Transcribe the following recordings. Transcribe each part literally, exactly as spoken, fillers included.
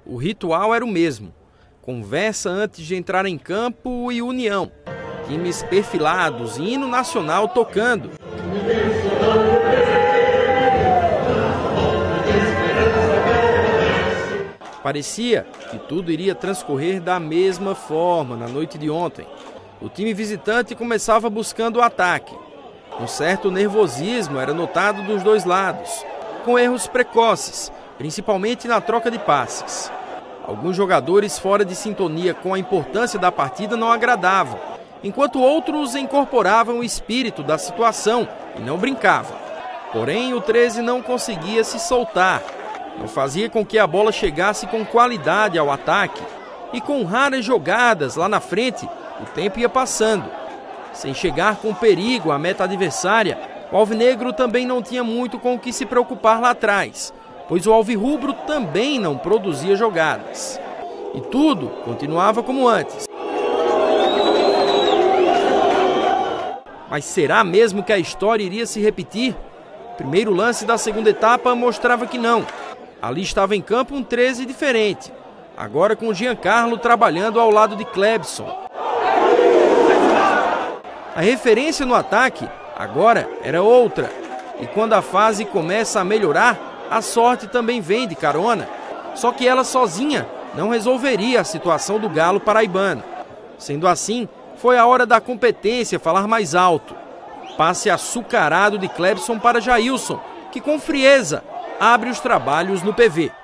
O ritual era o mesmo: conversa antes de entrar em campo e união. Times perfilados e hino nacional tocando. Parecia que tudo iria transcorrer da mesma forma na noite de ontem. O time visitante começava buscando o ataque. Um certo nervosismo era notado dos dois lados, com erros precoces, principalmente na troca de passes. Alguns jogadores fora de sintonia com a importância da partida não agradavam, enquanto outros incorporavam o espírito da situação e não brincavam. Porém, o treze não conseguia se soltar, não fazia com que a bola chegasse com qualidade ao ataque, e com raras jogadas lá na frente, o tempo ia passando. Sem chegar com perigo à meta adversária, o alvinegro também não tinha muito com o que se preocupar lá atrás, pois o alvirrubro também não produzia jogadas. E tudo continuava como antes. Mas será mesmo que a história iria se repetir? O primeiro lance da segunda etapa mostrava que não. Ali estava em campo um treze diferente, agora com o Giancarlo trabalhando ao lado de Clebson. A referência no ataque agora era outra, e quando a fase começa a melhorar, a sorte também vem de carona. Só que ela sozinha não resolveria a situação do Galo paraibano. Sendo assim, foi a hora da competência falar mais alto. Passe açucarado de Clebson para Jailson, que com frieza abre os trabalhos no P V.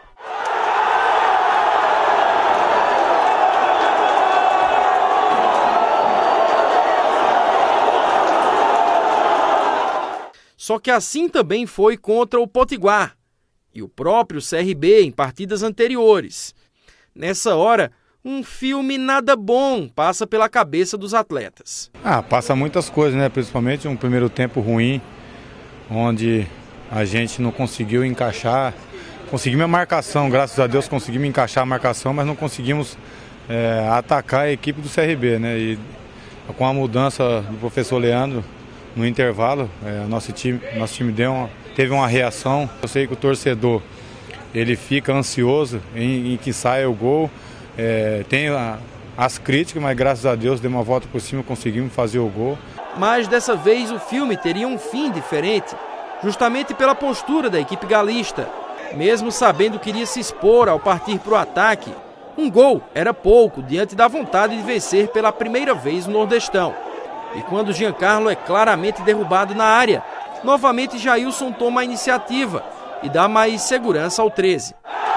Só que assim também foi contra o Potiguar e o próprio C R B em partidas anteriores. Nessa hora, um filme nada bom passa pela cabeça dos atletas. Ah, passa muitas coisas, né? Principalmente um primeiro tempo ruim, onde a gente não conseguiu encaixar. Conseguimos a marcação, graças a Deus conseguimos encaixar a marcação, mas não conseguimos é, atacar a equipe do C R B, né? E com a mudança do professor Leandro no intervalo, é, nosso time, nosso time deu uma, teve uma reação. Eu sei que o torcedor ele fica ansioso em, em que saia o gol. É, tem a, as críticas, mas graças a Deus deu uma volta por cima, conseguimos fazer o gol. Mas dessa vez o filme teria um fim diferente, justamente pela postura da equipe galista. Mesmo sabendo que iria se expor ao partir para o ataque, um gol era pouco diante da vontade de vencer pela primeira vez no Nordestão. E quando Giancarlo é claramente derrubado na área, novamente Jailson toma a iniciativa e dá mais segurança ao treze.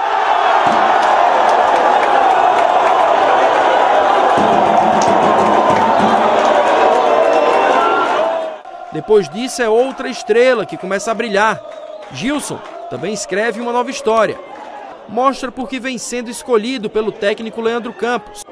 Depois disso é outra estrela que começa a brilhar. Gilson também escreve uma nova história. Mostra por que vem sendo escolhido pelo técnico Leandro Campos.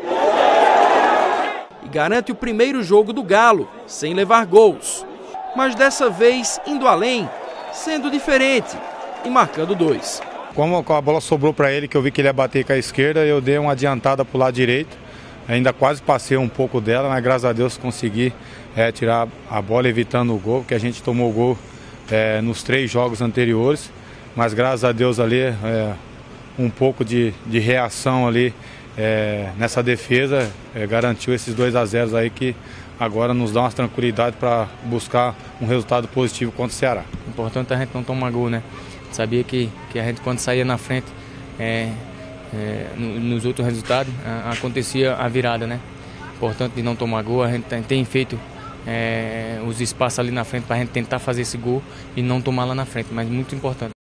E garante o primeiro jogo do Galo, sem levar gols. Mas dessa vez indo além, sendo diferente e marcando dois. Como a bola sobrou para ele, que eu vi que ele ia bater com a esquerda, eu dei uma adiantada para o lado direito. Ainda quase passei um pouco dela, mas graças a Deus consegui é, tirar a bola evitando o gol, porque a gente tomou o gol é, nos três jogos anteriores. Mas graças a Deus ali, é, um pouco de, de reação ali é, nessa defesa, é, garantiu esses dois a zero aí que agora nos dá uma tranquilidade para buscar um resultado positivo contra o Ceará. O importante é a gente não tomar gol, né? Sabia que, que a gente quando saía na frente, é, é, nos outros resultados, a, acontecia a virada, né? Importante de não tomar gol, a gente tem, tem feito é, os espaços ali na frente para a gente tentar fazer esse gol e não tomar lá na frente, mas muito importante.